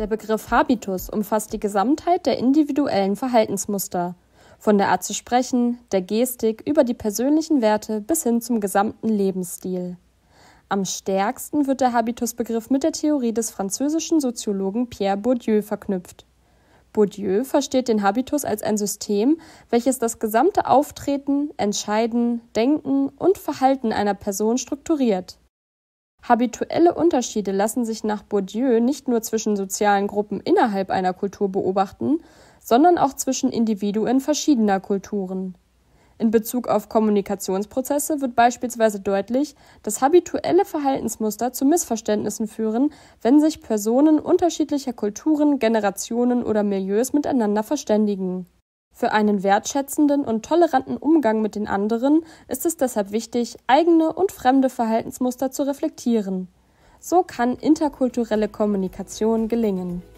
Der Begriff Habitus umfasst die Gesamtheit der individuellen Verhaltensmuster. Von der Art zu sprechen, der Gestik über die persönlichen Werte bis hin zum gesamten Lebensstil. Am stärksten wird der Habitusbegriff mit der Theorie des französischen Soziologen Pierre Bourdieu verknüpft. Bourdieu versteht den Habitus als ein System, welches das gesamte Auftreten, Entscheiden, Denken und Verhalten einer Person strukturiert. Habituelle Unterschiede lassen sich nach Bourdieu nicht nur zwischen sozialen Gruppen innerhalb einer Kultur beobachten, sondern auch zwischen Individuen verschiedener Kulturen. In Bezug auf Kommunikationsprozesse wird beispielsweise deutlich, dass habituelle Verhaltensmuster zu Missverständnissen führen, wenn sich Personen unterschiedlicher Kulturen, Generationen oder Milieus miteinander verständigen. Für einen wertschätzenden und toleranten Umgang mit den anderen ist es deshalb wichtig, eigene und fremde Verhaltensmuster zu reflektieren. So kann interkulturelle Kommunikation gelingen.